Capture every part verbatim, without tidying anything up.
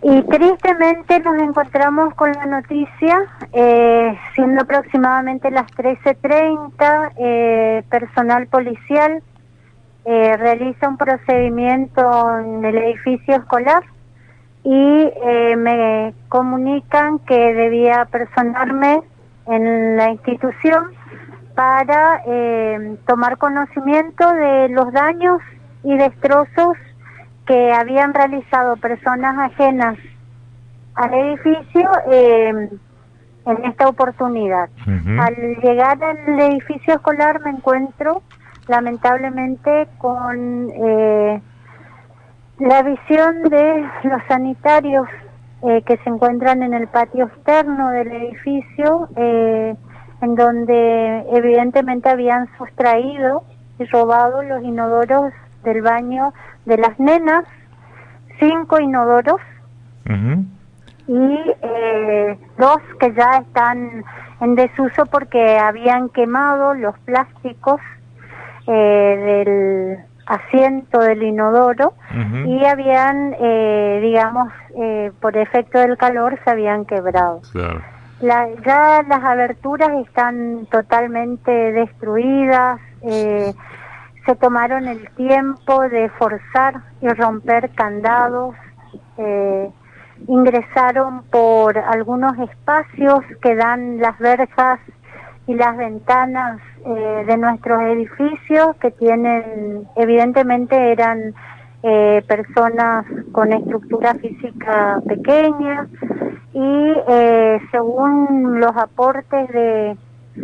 Y tristemente nos encontramos con la noticia, eh, siendo aproximadamente las trece treinta, eh, personal policial eh, realiza un procedimiento en el edificio escolar y eh, me comunican que debía personarme en la institución para eh, tomar conocimiento de los daños y destrozos que habían realizado personas ajenas al edificio eh, en esta oportunidad. Uh-huh. Al llegar al edificio escolar me encuentro lamentablemente con eh, la visión de los sanitarios eh, que se encuentran en el patio externo del edificio, eh, en donde evidentemente habían sustraído y robado los inodoros del baño de las nenas, cinco inodoros, uh-huh. y eh, dos que ya están en desuso porque habían quemado los plásticos eh, del asiento del inodoro, uh-huh. y habían, eh, digamos, eh, por efecto del calor se habían quebrado. Claro. La, ya las aberturas están totalmente destruidas, eh, se tomaron el tiempo de forzar y romper candados, eh, ingresaron por algunos espacios que dan las verjas y las ventanas eh, de nuestros edificios, que tienen, evidentemente eran eh, personas con estructura física pequeña, y eh, según los aportes de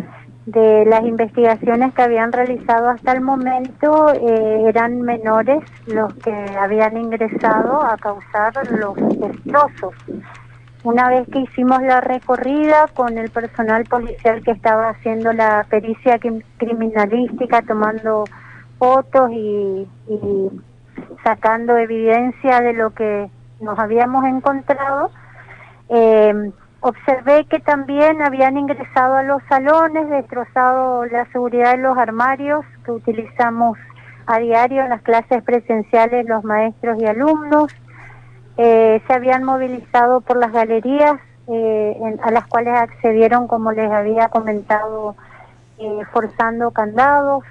de las investigaciones que habían realizado hasta el momento, eh, eran menores los que habían ingresado a causar los destrozos. Una vez que hicimos la recorrida con el personal policial que estaba haciendo la pericia criminalística, tomando fotos y, y sacando evidencia de lo que nos habíamos encontrado, eh, observé que también habían ingresado a los salones, destrozado la seguridad de los armarios que utilizamos a diario en las clases presenciales los maestros y alumnos. Eh, se habían movilizado por las galerías eh, en, a las cuales accedieron, como les había comentado, eh, forzando candados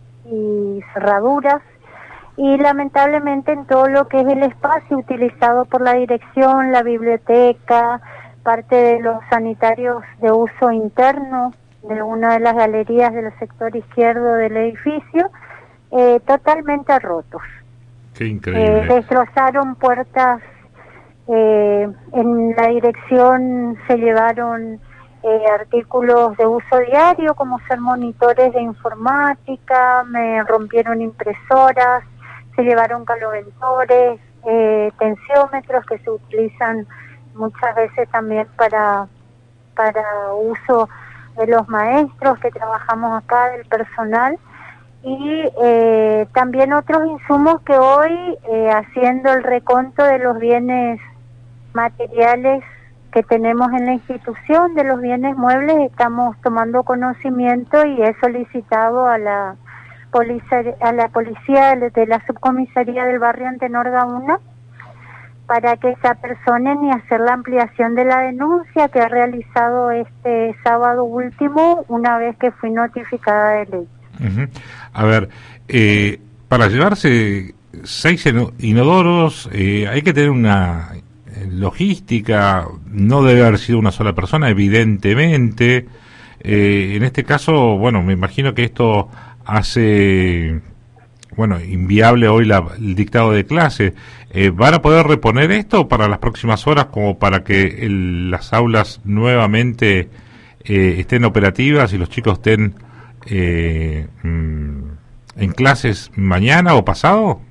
y cerraduras. Y lamentablemente en todo lo que es el espacio utilizado por la dirección, la biblioteca, parte de los sanitarios de uso interno de una de las galerías del sector izquierdo del edificio, eh, totalmente rotos. Qué increíble. Eh, destrozaron puertas, eh, en la dirección se llevaron eh, artículos de uso diario, como ser monitores de informática, me rompieron impresoras, se llevaron caloventores, eh, tensiómetros que se utilizan muchas veces también para para uso de los maestros que trabajamos acá, del personal, y eh, también otros insumos que hoy, eh, haciendo el reconto de los bienes materiales que tenemos en la institución, de los bienes muebles, estamos tomando conocimiento y he solicitado a la policía, a la policía de la subcomisaría del barrio Antenor Gauna para que se apersonen y hacer la ampliación de la denuncia que ha realizado este sábado último, una vez que fui notificada de ley. Uh-huh. A ver, eh, para llevarse seis inodoros eh, hay que tener una logística, no debe haber sido una sola persona, evidentemente. Eh, en este caso, bueno, me imagino que esto hace, bueno, inviable hoy la, el dictado de clase. Eh, ¿Van a poder reponer esto para las próximas horas como para que el, las aulas nuevamente eh, estén operativas y los chicos estén eh, mm, en clases mañana o pasado?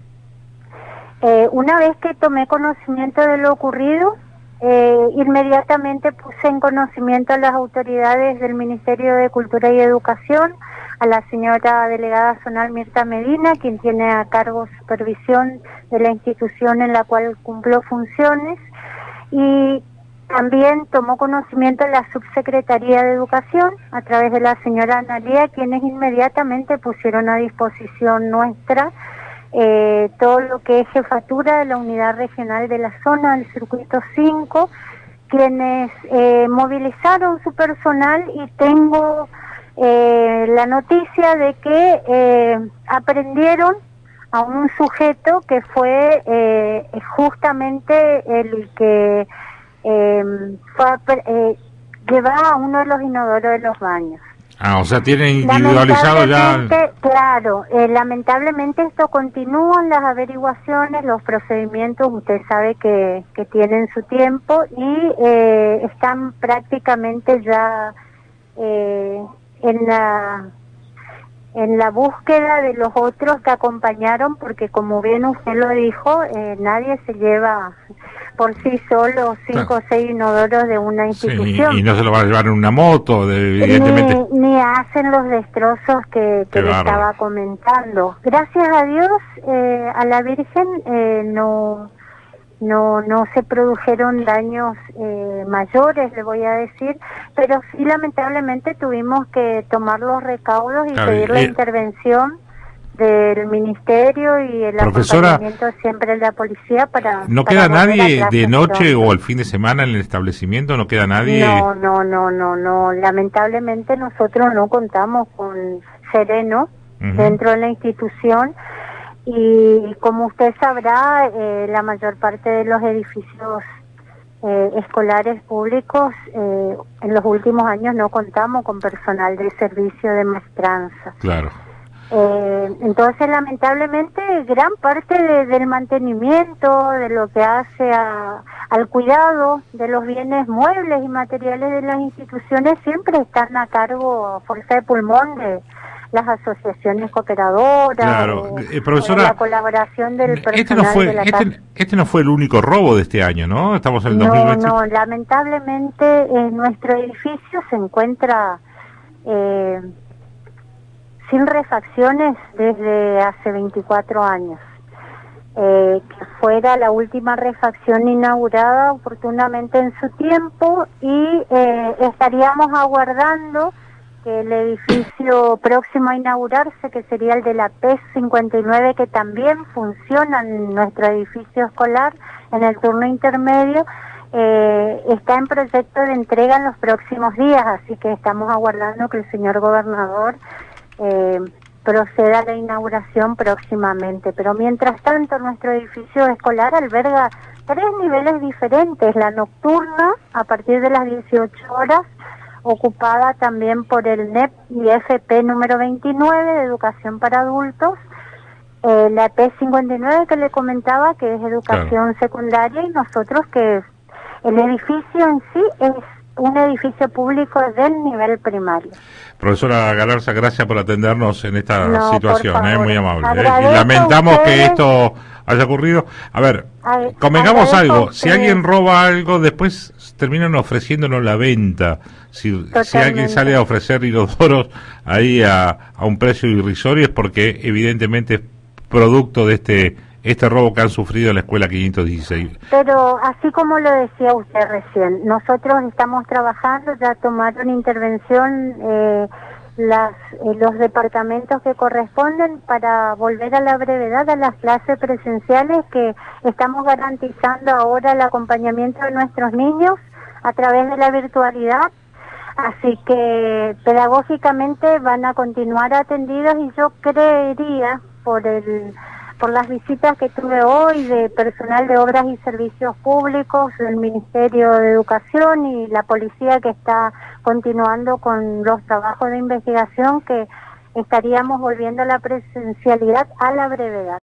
Eh, una vez que tomé conocimiento de lo ocurrido, eh, inmediatamente puse en conocimiento a las autoridades del Ministerio de Cultura y Educación, a la señora delegada zonal Mirta Medina, quien tiene a cargo supervisión de la institución en la cual cumplo funciones, y también tomó conocimiento la Subsecretaría de Educación a través de la señora Analia, quienes inmediatamente pusieron a disposición nuestra eh, todo lo que es jefatura de la unidad regional de la zona del circuito cinco, quienes eh, movilizaron su personal, y tengo eh, la noticia de que eh, aprendieron a un sujeto que fue eh, justamente el que eh, fue a, eh, llevaba a uno de los inodoros de los baños. Ah, o sea, tienen individualizado ya... Claro, eh, lamentablemente esto continúan las averiguaciones, los procedimientos, usted sabe que, que tienen su tiempo, y eh, están prácticamente ya eh, en la en la búsqueda de los otros que acompañaron, porque como bien usted lo dijo, eh, nadie se lleva por sí solo cinco claro. o seis inodoros de una institución. Sí, y no se lo van a llevar en una moto, de, evidentemente. Ni, ni hacen los destrozos que, que le estaba comentando. Gracias a Dios, eh, a la Virgen, eh, no, no, no se produjeron daños eh, mayores, le voy a decir, pero sí lamentablemente tuvimos que tomar los recaudos y claro, pedir eh, la intervención del ministerio y el profesora, acompañamiento siempre de la policía para... ¿No para queda nadie de noche o el fin de semana en el establecimiento? ¿No queda nadie? No, no, no, no, no. Lamentablemente nosotros no contamos con sereno uh-huh. dentro de la institución, y como usted sabrá, eh, la mayor parte de los edificios eh, escolares públicos eh, en los últimos años no contamos con personal de servicio de maestranza. Claro. Eh, entonces, lamentablemente, gran parte de, del mantenimiento, de lo que hace a, al cuidado de los bienes muebles y materiales de las instituciones, siempre están a cargo, a fuerza de pulmón, de las asociaciones cooperadoras, claro. o, eh, profesora, o la colaboración del personal este no fue, de la este, casa. Este no fue el único robo de este año, ¿no? Estamos en el dos mil veinte. No, no, lamentablemente en nuestro edificio se encuentra... Eh, sin refacciones desde hace veinticuatro años. Eh, que fuera la última refacción inaugurada oportunamente en su tiempo, y eh, estaríamos aguardando que el edificio próximo a inaugurarse, que sería el de la P cincuenta y nueve, que también funciona en nuestro edificio escolar en el turno intermedio, eh, está en proyecto de entrega en los próximos días, así que estamos aguardando que el señor gobernador Eh, proceda a la inauguración próximamente. Pero mientras tanto, nuestro edificio escolar alberga tres niveles diferentes: la nocturna a partir de las dieciocho horas, ocupada también por el N E P y F P número veintinueve de educación para adultos, eh, la P cincuenta y nueve que le comentaba, que es educación claro. secundaria, y nosotros, que el edificio en sí es un edificio público del nivel primario. Profesora Galarza, gracias por atendernos en esta no, situación, es eh, muy amable. Eh, y lamentamos que esto haya ocurrido. A ver, Ay, convengamos algo, si alguien roba algo, después terminan ofreciéndonos la venta. Si, si alguien sale a ofrecer inodoros ahí a, a un precio irrisorio, es porque evidentemente es producto de este este robo que han sufrido en la escuela quinientos dieciséis. Pero así como lo decía usted recién, nosotros estamos trabajando, ya tomaron intervención eh, las eh, los departamentos que corresponden para volver a la brevedad a las clases presenciales, que estamos garantizando ahora el acompañamiento de nuestros niños a través de la virtualidad. Así que pedagógicamente van a continuar atendidos, y yo creería, por el por las visitas que tuve hoy de personal de Obras y Servicios Públicos, del Ministerio de Educación y la policía, que está continuando con los trabajos de investigación, que estaríamos volviendo a la presencialidad a la brevedad.